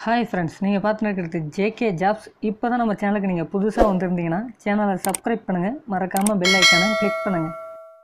Hi friends, நீங்கள் பார்த்துட்டு JK jobs. இப்போ தான் நம்ம சேனலுக்கு நீங்கள் புதுசாக வந்திருந்தீங்கன்னா சேனலை சப்ஸ்கிரைப் பண்ணுங்கள், மறக்காமல் பெல் ஐக்கானை கிளிக் பண்ணுங்கள்.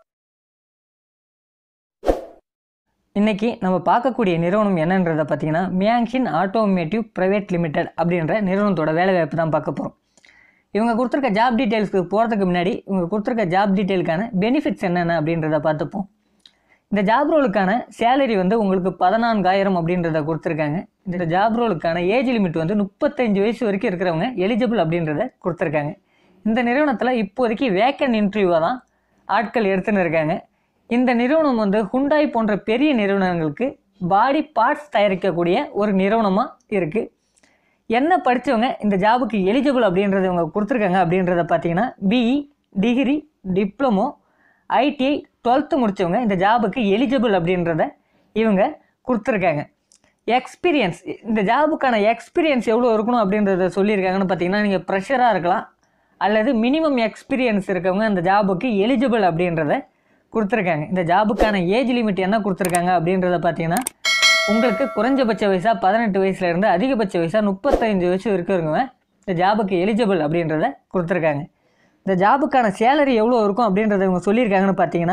இன்றைக்கி நம்ம பார்க்கக்கூடிய நிறுவனம் என்னன்றதை பார்த்தீங்கன்னா Myoung Shin automotive private limited அப்படின்ற நிறுவனத்தோட வேலைவாய்ப்பு தான் பார்க்க போகிறோம். இவங்க கொடுத்துருக்க ஜாப் டீட்டெயில்ஸ்க்கு போகிறதுக்கு முன்னாடி இவங்க கொடுத்துருக்க ஜாப் டீட்டெயிலுக்கான பெனிஃபிட்ஸ் என்னென்ன அப்படின்றத பார்த்துப்போம். இந்த ஜாப் ரோலுக்கான சேலரி உங்களுக்கு 14,000 அப்படின்றத கொடுத்துருக்காங்க. இந்த ஜாப் ரோலுக்கான ஏஜ் லிமிட் 35 வயசு வரைக்கும் இருக்கிறவங்க எலிஜிபிள் அப்படின்றத கொடுத்துருக்காங்க. இந்த நிறுவனத்தில் இப்போதைக்கு வேக்கன்ட் இன்டர்வியூவாக தான் ஆட்கள் எடுத்துன்னு இருக்காங்க. இந்த நிறுவனம் ஹுண்டாய் போன்ற பெரிய நிறுவனங்களுக்கு பாடி பார்ட்ஸ் தயாரிக்கக்கூடிய ஒரு நிறுவனமாக இருக்குது. என்ன படித்தவங்க இந்த ஜாபுக்கு எலிஜிபிள் அப்படின்றத இவங்க கொடுத்துருக்காங்க அப்படின்றத பார்த்தீங்கன்னா BE degree diploma ITI 12th முடித்தவங்க இந்த ஜாபுக்கு எலிஜிபிள் அப்படின்றத இவங்க கொடுத்துருக்காங்க. எக்ஸ்பீரியன்ஸ், இந்த ஜாபுக்கான எக்ஸ்பீரியன்ஸ் எவ்வளோ இருக்கணும் அப்படின்றத சொல்லியிருக்காங்கன்னு பார்த்தீங்கன்னா நீங்கள் ப்ரெஷராக இருக்கலாம் அல்லது மினிமம் எக்ஸ்பீரியன்ஸ் இருக்கவங்க இந்த ஜாபுக்கு எலிஜிபிள் அப்படின்றத கொடுத்துருக்காங்க. இந்த ஜாபுக்கான ஏஜ் லிமிட் என்ன கொடுத்துருக்காங்க அப்படின்றத பார்த்தீங்கன்னா உங்களுக்கு குறைஞ்சபட்ச வயசாக 18 வயசுலேருந்து அதிகபட்ச வயசாக 35 வயசு இருக்கிறவங்க இந்த ஜாபுக்கு எலிஜிபிள் அப்படின்றத கொடுத்துருக்காங்க. இந்த ஜாபுக்கான சேலரி எவ்வளோ இருக்கும் அப்படின்றத இவங்க சொல்லியிருக்காங்கன்னு பார்த்தீங்கன்னா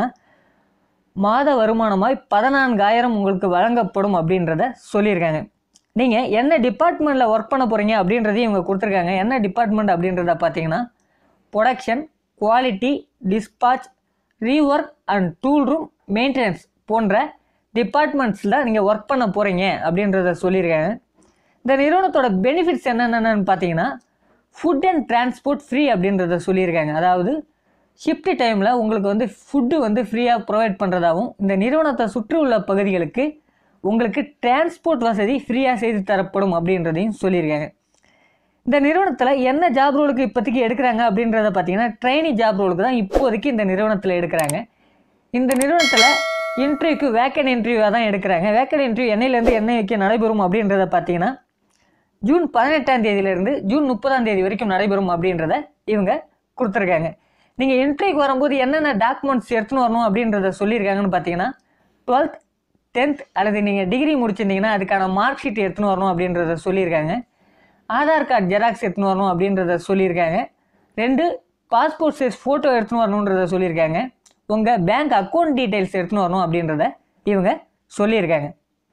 மாத வருமானமாய் 14,000 உங்களுக்கு வழங்கப்படும் அப்படின்றத சொல்லியிருக்காங்க. நீங்கள் என்ன டிபார்ட்மெண்ட்டில் ஒர்க் பண்ண போகிறீங்க அப்படின்றதையும் இவங்க கொடுத்துருக்காங்க. என்ன டிபார்ட்மெண்ட் அப்படின்றத பார்த்தீங்கன்னா production, quality, dispatch, rework and tool room maintenance போன்ற டிபார்ட்மெண்ட்ஸில் நீங்கள் ஒர்க் பண்ண போகிறீங்க அப்படின்றத சொல்லியிருக்காங்க. இந்த நிறுவனத்தோட பெனிஃபிட்ஸ் என்னென்னு பார்த்தீங்கன்னா ஃபுட் அண்ட் டிரான்ஸ்போர்ட் ஃப்ரீ அப்படின்றத சொல்லியிருக்காங்க. அதாவது ஷிஃப்ட் டைமில் உங்களுக்கு ஃபுட்டு ஃப்ரீயாக ப்ரொவைட் பண்ணுறதாகவும் இந்த நிறுவனத்தை சுற்றி உள்ள பகுதிகளுக்கு உங்களுக்கு டிரான்ஸ்போர்ட் வசதி ஃப்ரீயாக செய்து தரப்படும் அப்படின்றதையும் சொல்லியிருக்காங்க. இந்த நிறுவனத்தில் என்ன ஜாப் ரோலுக்கு இப்போதைக்கு எடுக்கிறாங்க அப்படின்றத பார்த்தீங்கன்னா ட்ரெயினி ஜாப் ரோலுக்கு தான் இப்போதைக்கு இந்த நிறுவனத்தில் எடுக்கிறாங்க. இந்த நிறுவனத்தில் இன்டர்வியூக்கு வேக்கன்ட் இன்டர்வியூவாக தான் எடுக்கிறாங்க. வேக்கன்ட் இன்டர்வியூ என்னையிலேருந்து என்னைக்கு நடைபெறும் அப்படின்றத பார்த்தீங்கன்னா ஜூன் 18ஆம் தேதியிலேருந்து ஜூன் 30ஆம் தேதி வரைக்கும் நடைபெறும் அப்படின்றத இவங்க கொடுத்துருக்காங்க. நீங்கள் இன்டர்வியூக்கு வரும்போது என்னென்ன டாக்குமெண்ட்ஸ் எடுத்துன்னு வரணும் அப்படின்றத சொல்லியிருக்காங்கன்னு பார்த்தீங்கன்னா 12th 10th அல்லது நீங்கள் டிகிரி முடிச்சிருந்தீங்கன்னா அதுக்கான மார்க் ஷீட் எடுத்துன்னு வரணும் அப்படின்றத சொல்லியிருக்காங்க. ஆதார் கார்டு ஜெராக்ஸ் எடுத்துன்னு வரணும் அப்படின்றத சொல்லியிருக்காங்க. 2 பாஸ்போர்ட் சைஸ் ஃபோட்டோ எடுத்துன்னு வரணுன்றத சொல்லியிருக்காங்க. உங்கள் பேங்க் அக்கௌண்ட் டீட்டெயில்ஸ் எடுத்துன்னு வரணும் அப்படின்றத இவங்க சொல்லியிருக்காங்க.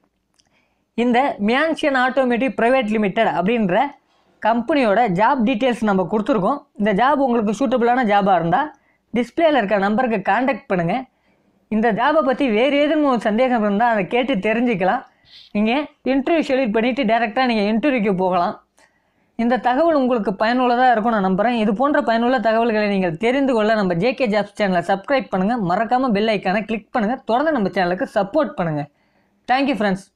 இந்த Myoung Shin automotive private limited அப்படின்ற கம்பெனியோட ஜாப் டீட்டெயில்ஸ் நம்ம கொடுத்துருக்கோம். இந்த ஜாப் உங்களுக்கு சூட்டபுளான ஜாபாக இருந்தால் டிஸ்பிளேயில் இருக்க நம்பருக்கு கான்டாக்ட் பண்ணுங்கள். இந்த ஜாபை பற்றி வேறு ஏதும் சந்தேகம் இருந்தால் அதை கேட்டு தெரிஞ்சுக்கலாம். நீங்கள் இன்டர்வியூ ஷெடியூல் பண்ணிவிட்டு டேரெக்டாக நீங்கள் இன்டர்வியூக்கு போகலாம். இந்த தகவல் உங்களுக்கு பயனுள்ளதாக இருக்கும் நான் நம்புகிறேன். இது போன்ற பயனுள்ள தகவல்களை நீங்கள் தெரிந்து கொள்ள நம்ம ஜேகே ஜாப்ஸ் சேனலை சப்ஸ்கிரைப் பண்ணுங்கள், மறக்காமல் பெல் ஐக்கானை கிளிக் பண்ணுங்கள், தொடர்ந்து நம்ம சேனலுக்கு சப்போர்ட் பண்ணுங்கள். Thank you friends.